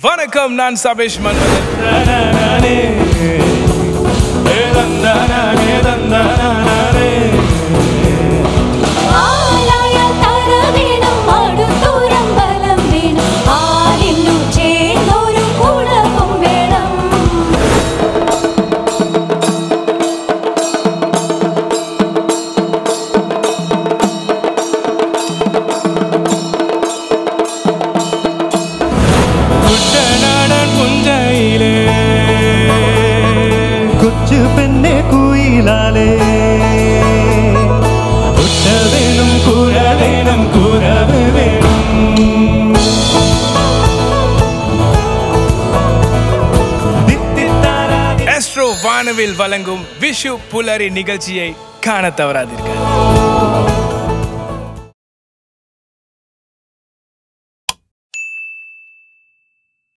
வணக்கம், நான் சபேஷ் மன்மதன். കൊച്ചു പെണ്ണെ കുയിലാലേ കുട്ട വേണം കൂര വേണം കൂരവ് വേണം. ஆஸ்ட்ரோ வானவில் வழங்கும் விஷு புலரி நிகழ்ச்சியை காண தவறாதீர்கள்.